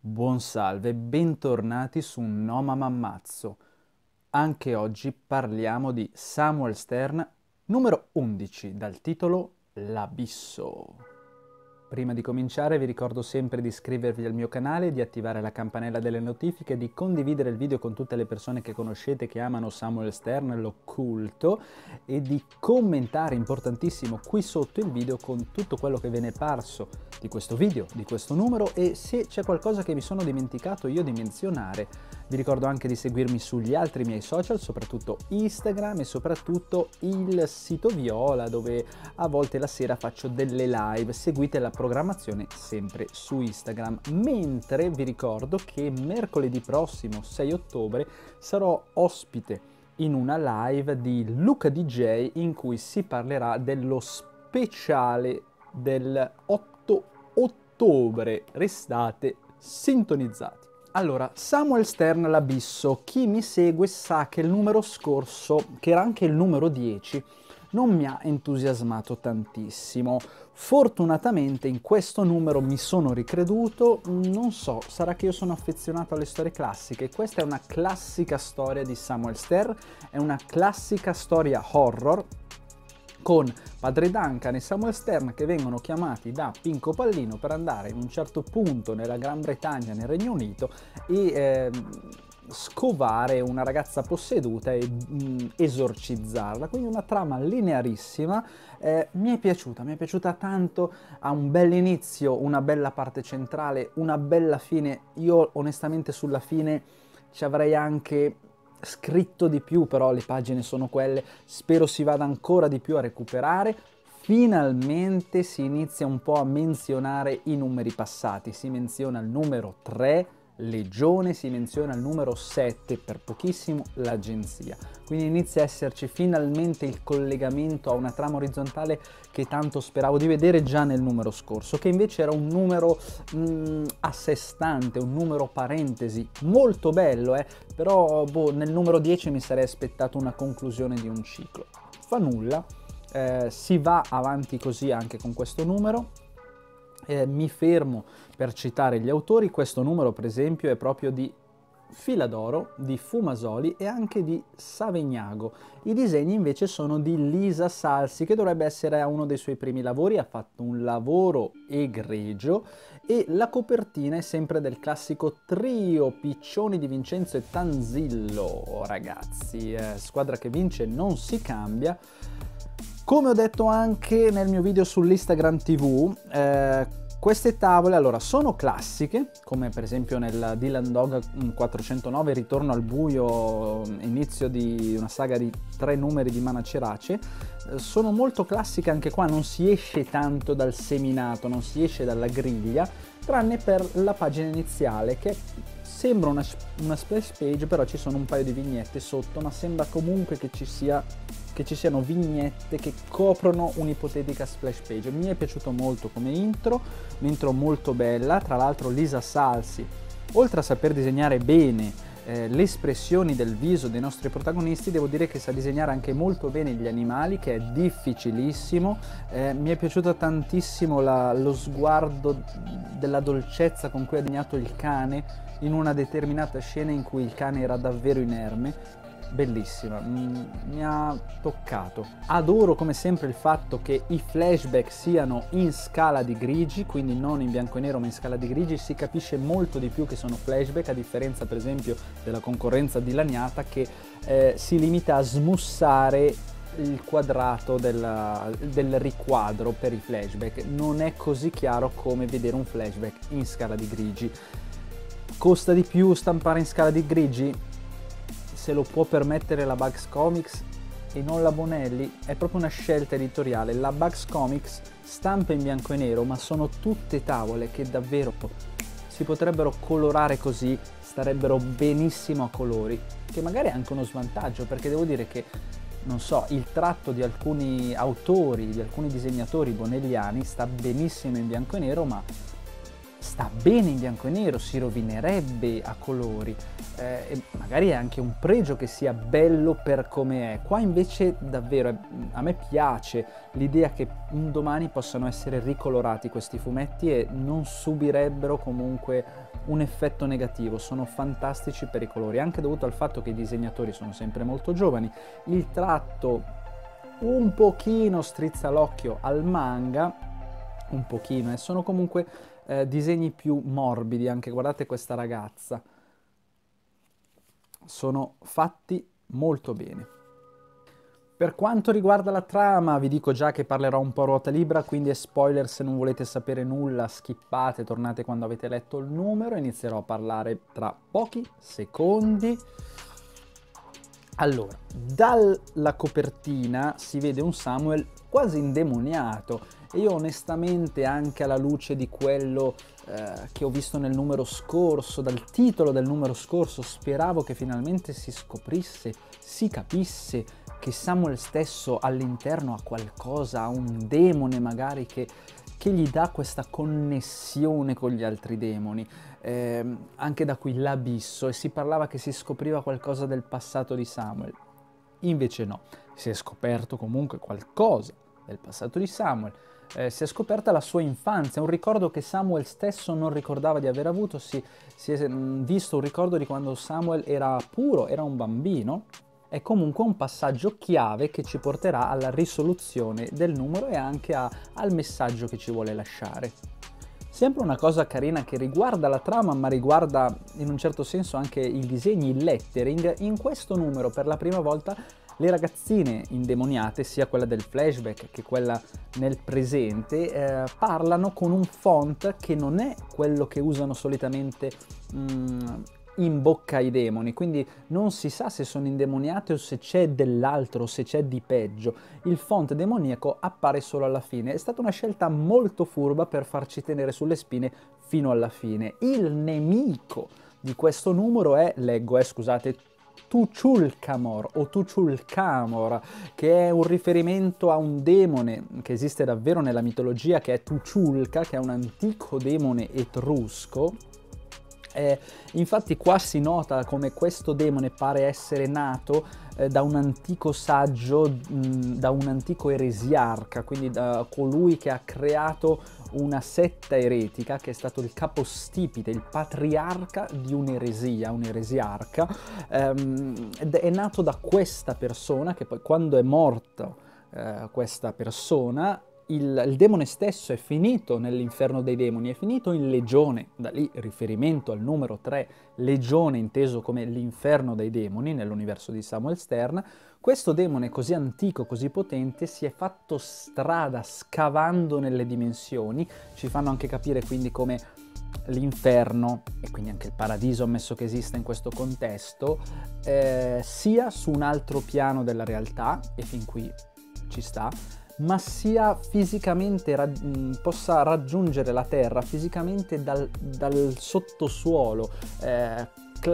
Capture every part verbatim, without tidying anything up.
Buon salve, bentornati su Noma Mammazzo. Anche oggi parliamo di Samuel Stern, numero undici, dal titolo L'abisso. Prima di cominciare vi ricordo sempre di iscrivervi al mio canale, di attivare la campanella delle notifiche, di condividere il video con tutte le persone che conoscete che amano Samuel Stern, l'occulto, e di commentare, importantissimo, qui sotto il video con tutto quello che ve ne è parso di questo video, di questo numero, e se c'è qualcosa che mi sono dimenticato io di menzionare. Vi ricordo anche di seguirmi sugli altri miei social, soprattutto Instagram e soprattutto il sito Viola, dove a volte la sera faccio delle live. Seguite la programmazione sempre su Instagram. Mentre vi ricordo che mercoledì prossimo, sei ottobre, sarò ospite in una live di Luca D J in cui si parlerà dello speciale del otto ottobre. Restate sintonizzati. Allora, Samuel Stern, L'abisso. Chi mi segue sa che il numero scorso, che era anche il numero dieci, non mi ha entusiasmato tantissimo. Fortunatamente in questo numero mi sono ricreduto, non so, sarà che io sono affezionato alle storie classiche. Questa è una classica storia di Samuel Stern, è una classica storia horror, con Padre Duncan e Samuel Stern che vengono chiamati da Pinco Pallino per andare in un certo punto nella Gran Bretagna, nel Regno Unito, e eh, scovare una ragazza posseduta e mh, esorcizzarla. Quindi una trama linearissima, eh, mi è piaciuta, mi è piaciuta tanto, ha un bel inizio, una bella parte centrale, una bella fine. Io onestamente sulla fine ci avrei anche scritto di più, però le pagine sono quelle, spero si vada ancora di più a recuperare. Finalmente si inizia un po' a menzionare i numeri passati, si menziona il numero tre, Legione, si menziona il numero sette, per pochissimo l'agenzia, quindi inizia a esserci finalmente il collegamento a una trama orizzontale che tanto speravo di vedere già nel numero scorso, che invece era un numero mh, a sé stante, un numero parentesi, molto bello, eh? Però boh, nel numero dieci mi sarei aspettato una conclusione di un ciclo. Fa nulla, eh, si va avanti così anche con questo numero. Eh, mi fermo per citare gli autori. Questo numero per esempio è proprio di Filadoro, di Fumasoli e anche di Savegnago. I disegni invece sono di Lisa Salsi, che dovrebbe essere uno dei suoi primi lavori, ha fatto un lavoro egregio, e la copertina è sempre del classico trio Piccioni di Vincenzo e Tanzillo. Ragazzi, eh, squadra che vince non si cambia. Come ho detto anche nel mio video sull'Instagram T V, eh, queste tavole allora sono classiche, come per esempio nel Dylan Dog quattrocentonove, Ritorno al buio, inizio di una saga di tre numeri di Mana Cerace. Eh, sono molto classiche anche qua, non si esce tanto dal seminato, non si esce dalla griglia, tranne per la pagina iniziale che sembra una, una splash page, però ci sono un paio di vignette sotto, ma sembra comunque che ci sia che ci siano vignette che coprono un'ipotetica splash page. Mi è piaciuto molto come intro, un'intro molto bella. Tra l'altro Lisa Salsi, oltre a saper disegnare bene eh, le espressioni del viso dei nostri protagonisti, devo dire che sa disegnare anche molto bene gli animali, che è difficilissimo. Eh, mi è piaciuto tantissimo la, lo sguardo della dolcezza con cui ha disegnato il cane in una determinata scena in cui il cane era davvero inerme. Bellissima, mi ha toccato. Adoro come sempre il fatto che i flashback siano in scala di grigi, quindi non in bianco e nero ma in scala di grigi. Si capisce molto di più che sono flashback, a differenza per esempio della concorrenza dilaniata che eh, si limita a smussare il quadrato della, del riquadro per i flashback. Non è così chiaro come vedere un flashback in scala di grigi. Costa di più stampare in scala di grigi? Se lo può permettere la Bugs Comics e non la Bonelli, è proprio una scelta editoriale. La Bugs Comics stampa in bianco e nero, ma sono tutte tavole che davvero si potrebbero colorare così, starebbero benissimo a colori, che magari è anche uno svantaggio, perché devo dire che, non so, il tratto di alcuni autori, di alcuni disegnatori bonelliani sta benissimo in bianco e nero, ma sta bene in bianco e nero, si rovinerebbe a colori, eh, e magari è anche un pregio che sia bello per come è. Qua invece davvero eh, a me piace l'idea che un domani possano essere ricolorati questi fumetti e non subirebbero comunque un effetto negativo. Sono fantastici per i colori, anche dovuto al fatto che i disegnatori sono sempre molto giovani. Il tratto un pochino strizza l'occhio al manga, un pochino, e sono comunque eh, disegni più morbidi. Anche guardate questa ragazza, sono fatti molto bene. Per quanto riguarda la trama, vi dico già che parlerò un po' a ruota libera, quindi è spoiler. Se non volete sapere nulla, skippate, tornate quando avete letto il numero. Inizierò a parlare tra pochi secondi. Allora, dalla copertina si vede un Samuel quasi indemoniato, e io onestamente, anche alla luce di quello eh, che ho visto nel numero scorso, dal titolo del numero scorso, speravo che finalmente si scoprisse, si capisse che Samuel stesso all'interno ha qualcosa, ha un demone magari che, che gli dà questa connessione con gli altri demoni. Eh, anche da qui l'abisso, e si parlava che si scopriva qualcosa del passato di Samuel. Invece no, si è scoperto comunque qualcosa del passato di Samuel, eh, si è scoperta la sua infanzia, un ricordo che Samuel stesso non ricordava di aver avuto. Si, si è mh, visto un ricordo di quando Samuel era puro, era un bambino. È comunque un passaggio chiave che ci porterà alla risoluzione del numero e anche a, al messaggio che ci vuole lasciare. Sempre una cosa carina che riguarda la trama, ma riguarda in un certo senso anche i disegni, il lettering. In questo numero per la prima volta le ragazzine indemoniate, sia quella del flashback che quella nel presente, eh, parlano con un font che non è quello che usano solitamente mm, in bocca ai demoni, quindi non si sa se sono indemoniate o se c'è dell'altro, se c'è di peggio. Il font demoniaco appare solo alla fine. È stata una scelta molto furba per farci tenere sulle spine fino alla fine. Il nemico di questo numero è, leggo, eh, scusate, Tuchulcamor o Tuchulcamor, che è un riferimento a un demone che esiste davvero nella mitologia, che è Tuchulca, che è un antico demone etrusco. Eh, infatti qua si nota come questo demone pare essere nato eh, da un antico saggio, mh, da un antico eresiarca, quindi da colui che ha creato una setta eretica, che è stato il capostipite, il patriarca di un'eresia, un eresiarca, ehm, ed è nato da questa persona, che poi quando è morto eh, questa persona, Il, il demone stesso è finito nell'inferno dei demoni, è finito in legione, da lì riferimento al numero tre, legione inteso come l'inferno dei demoni nell'universo di Samuel Stern. Questo demone così antico, così potente, si è fatto strada scavando nelle dimensioni. Ci fanno anche capire quindi come l'inferno, e quindi anche il paradiso, ammesso che esista in questo contesto, eh, sia su un altro piano della realtà, e fin qui ci sta, ma sia fisicamente rag- possa raggiungere la terra fisicamente dal, dal sottosuolo, eh,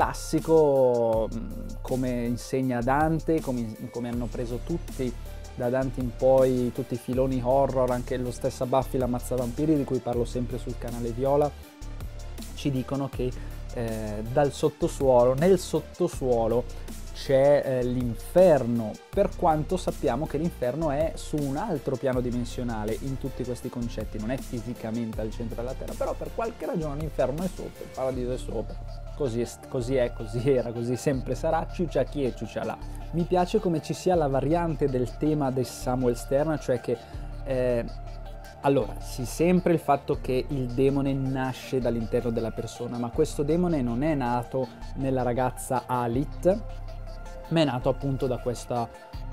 classico, come insegna Dante, come, come hanno preso tutti da Dante in poi, tutti i filoni horror, anche lo stesso Buffy l'Ammazzavampiri, di cui parlo sempre sul canale Viola, ci dicono che eh, dal sottosuolo, nel sottosuolo c'è eh, l'inferno, per quanto sappiamo che l'inferno è su un altro piano dimensionale in tutti questi concetti, non è fisicamente al centro della terra, però per qualche ragione l'inferno è sopra, il paradiso è sopra, così è, così, è, così era, così sempre sarà, ciuccia chi e ciuccia là. Mi piace come ci sia la variante del tema di Samuel Stern, cioè che eh, allora, si sempre il fatto che il demone nasce dall'interno della persona, ma questo demone non è nato nella ragazza Alit, ma è nato appunto da, questa,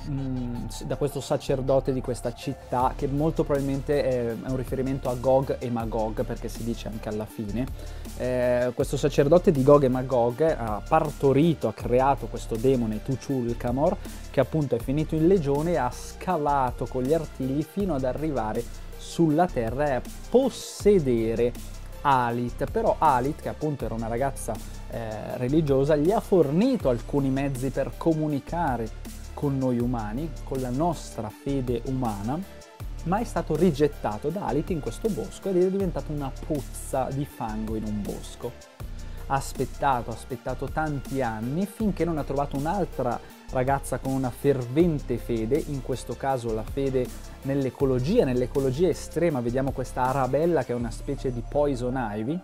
mh, da questo sacerdote di questa città, che molto probabilmente è, è un riferimento a Gog e Magog, perché si dice anche alla fine. Eh, questo sacerdote di Gog e Magog ha partorito, ha creato questo demone Tuchulcamor, che appunto è finito in legione e ha scavato con gli artigli fino ad arrivare sulla terra e a possedere Alit. Però Alit, che appunto era una ragazza eh, religiosa, gli ha fornito alcuni mezzi per comunicare con noi umani, con la nostra fede umana, ma è stato rigettato da Aliti in questo bosco ed è diventato una pozza di fango in un bosco. Ha aspettato, ha aspettato tanti anni finché non ha trovato un'altra ragazza con una fervente fede, in questo caso la fede nell'ecologia, nell'ecologia estrema. Vediamo questa Arabella che è una specie di poison ivy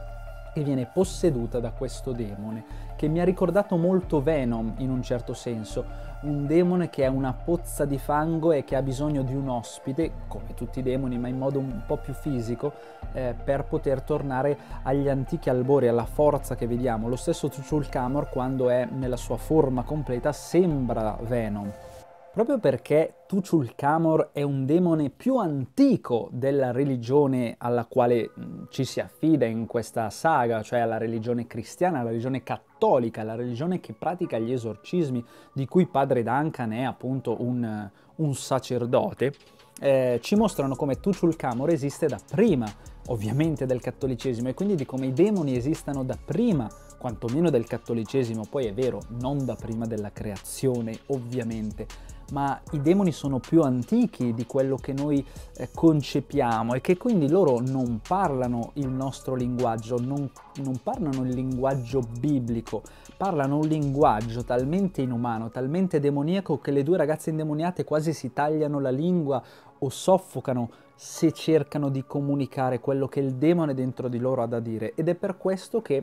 e viene posseduta da questo demone che mi ha ricordato molto Venom in un certo senso, un demone che è una pozza di fango e che ha bisogno di un ospite, come tutti i demoni ma in modo un po' più fisico, eh, per poter tornare agli antichi albori, alla forza che vediamo. Lo stesso Tuchulcamor, quando è nella sua forma completa, sembra Venom. Proprio perché Tuchulcamor è un demone più antico della religione alla quale ci si affida in questa saga, cioè alla religione cristiana, alla religione cattolica, la religione che pratica gli esorcismi, di cui padre Duncan è appunto un, un sacerdote, eh, ci mostrano come Tuchulcamor esiste da prima, ovviamente, del cattolicesimo, e quindi di come i demoni esistano da prima, quantomeno del cattolicesimo. Poi è vero, non da prima della creazione, ovviamente, ma i demoni sono più antichi di quello che noi eh, concepiamo, e che quindi loro non parlano il nostro linguaggio, non, non parlano il linguaggio biblico, parlano un linguaggio talmente inumano, talmente demoniaco, che le due ragazze indemoniate quasi si tagliano la lingua o soffocano se cercano di comunicare quello che il demone dentro di loro ha da dire. Ed è per questo che,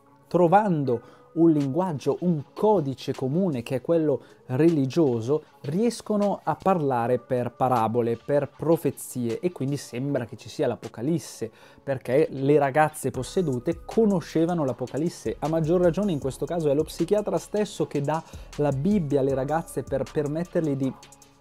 trovando un linguaggio, un codice comune che è quello religioso, riescono a parlare per parabole, per profezie, e quindi sembra che ci sia l'Apocalisse, perché le ragazze possedute conoscevano l'Apocalisse. A maggior ragione in questo caso è lo psichiatra stesso che dà la Bibbia alle ragazze per permettergli di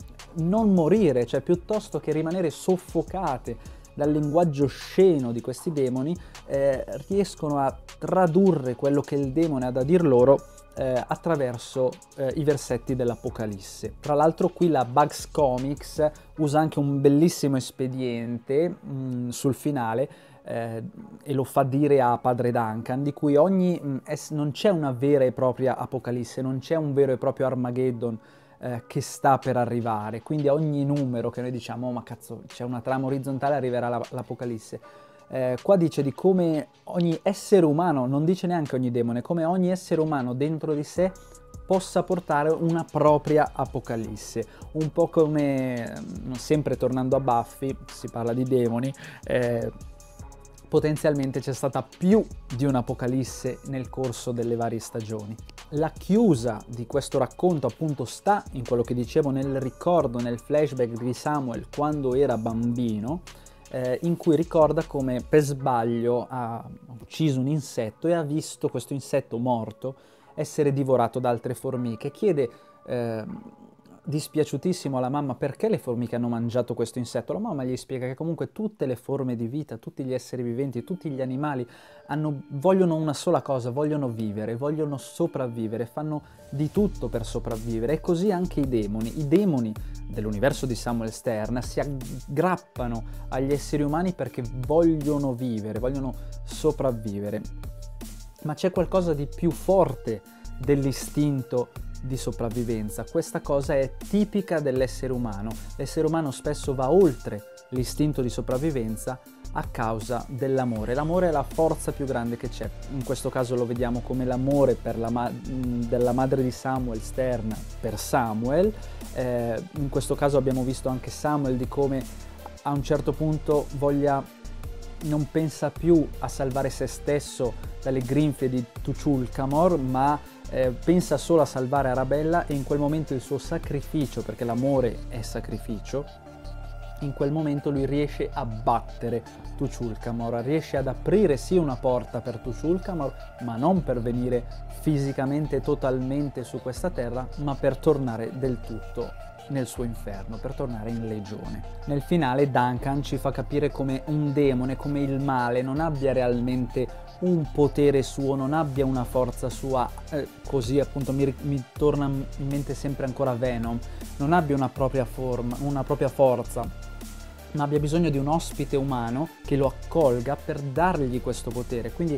non morire, cioè piuttosto che rimanere soffocate dal linguaggio sceno di questi demoni, eh, riescono a tradurre quello che il demone ha da dir loro eh, attraverso eh, i versetti dell'Apocalisse. Tra l'altro qui la Bugs Comics usa anche un bellissimo espediente mh, sul finale, eh, e lo fa dire a padre Duncan, di cui ogni mh, es- non c'è una vera e propria Apocalisse, non c'è un vero e proprio Armageddon Eh, che sta per arrivare, quindi a ogni numero che noi diciamo oh, ma cazzo, c'è una trama orizzontale, arriverà la, l'Apocalisse. Eh, qua dice di come ogni essere umano, non dice neanche ogni demone, come ogni essere umano dentro di sé possa portare una propria Apocalisse, un po' come, sempre tornando a Buffy, si parla di demoni, eh, potenzialmente c'è stata più di un'Apocalisse nel corso delle varie stagioni. La chiusa di questo racconto appunto sta in quello che dicevo, nel ricordo, nel flashback di Samuel quando era bambino, eh, in cui ricorda come per sbaglio ha ucciso un insetto e ha visto questo insetto morto essere divorato da altre formiche. Chiede eh, dispiaciutissimo alla mamma perché le formiche hanno mangiato questo insetto. La mamma gli spiega che comunque tutte le forme di vita, tutti gli esseri viventi, tutti gli animali hanno, vogliono una sola cosa, vogliono vivere, vogliono sopravvivere, fanno di tutto per sopravvivere, e così anche i demoni. I demoni dell'universo di Samuel Stern si aggrappano agli esseri umani perché vogliono vivere, vogliono sopravvivere. Ma c'è qualcosa di più forte dell'istinto di sopravvivenza. Questa cosa è tipica dell'essere umano. L'essere umano spesso va oltre l'istinto di sopravvivenza a causa dell'amore. L'amore è la forza più grande che c'è. In questo caso lo vediamo come l'amore per la ma- della madre di Samuel Stern per Samuel. Eh, in questo caso abbiamo visto anche Samuel di come a un certo punto voglia, non pensa più a salvare se stesso dalle grinfie di Tuchulcamor, ma Eh, pensa solo a salvare Arabella, e in quel momento il suo sacrificio, perché l'amore è sacrificio, in quel momento lui riesce a battere Tuchulcamor, riesce ad aprire sì una porta per Tuchulcamor, ma non per venire fisicamente totalmente su questa terra, ma per tornare del tutto nel suo inferno, per tornare in legione. Nel finale Duncan ci fa capire come un demone, come il male, non abbia realmente un potere suo, non abbia una forza sua, eh, così appunto mi, mi torna in mente sempre ancora Venom, non abbia una propria forma, una propria forza, ma abbia bisogno di un ospite umano che lo accolga per dargli questo potere. Quindi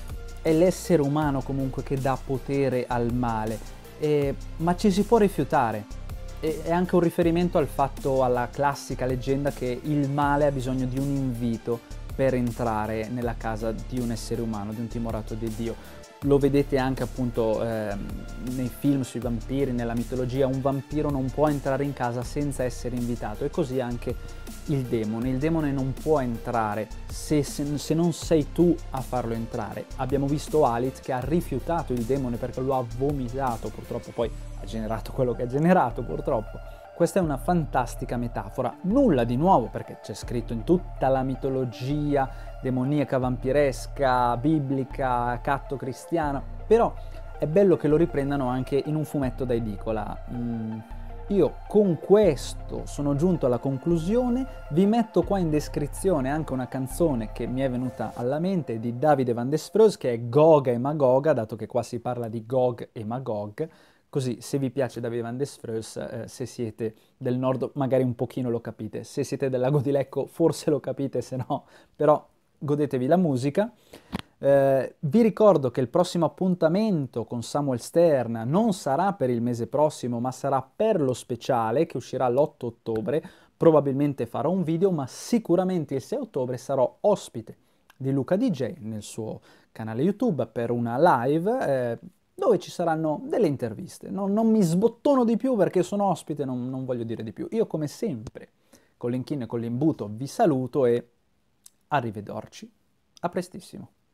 è l'essere umano comunque che dà potere al male, eh, ma ci si può rifiutare. e è anche un riferimento al fatto, alla classica leggenda che il male ha bisogno di un invito per entrare nella casa di un essere umano, di un timorato di Dio. Lo vedete anche appunto eh, nei film sui vampiri, nella mitologia, un vampiro non può entrare in casa senza essere invitato, e così anche il demone. Il demone non può entrare se, se, se non sei tu a farlo entrare. Abbiamo visto Alith che ha rifiutato il demone perché lo ha vomitato, purtroppo poi ha generato quello che ha generato, purtroppo. Questa è una fantastica metafora, nulla di nuovo perché c'è scritto in tutta la mitologia demoniaca, vampiresca, biblica, catto-cristiana, però è bello che lo riprendano anche in un fumetto da edicola. Mm, io con questo sono giunto alla conclusione, vi metto qua in descrizione anche una canzone che mi è venuta alla mente di Davide Van der Sproes, che è Goga e Magoga, dato che qua si parla di Gog e Magog. Così, se vi piace Davide Van der Sproes, eh, se siete del nord magari un pochino lo capite, se siete del lago di Lecco forse lo capite, se no, però godetevi la musica. Eh, vi ricordo che il prossimo appuntamento con Samuel Stern non sarà per il mese prossimo, ma sarà per lo speciale che uscirà l'otto ottobre. Probabilmente farò un video, ma sicuramente il sei ottobre sarò ospite di Luca D J nel suo canale YouTube per una live, eh, dove ci saranno delle interviste. Non, non mi sbottono di più perché sono ospite, non, non voglio dire di più. Io come sempre, con l'inchino e con l'imbuto, vi saluto e arrivederci. A prestissimo.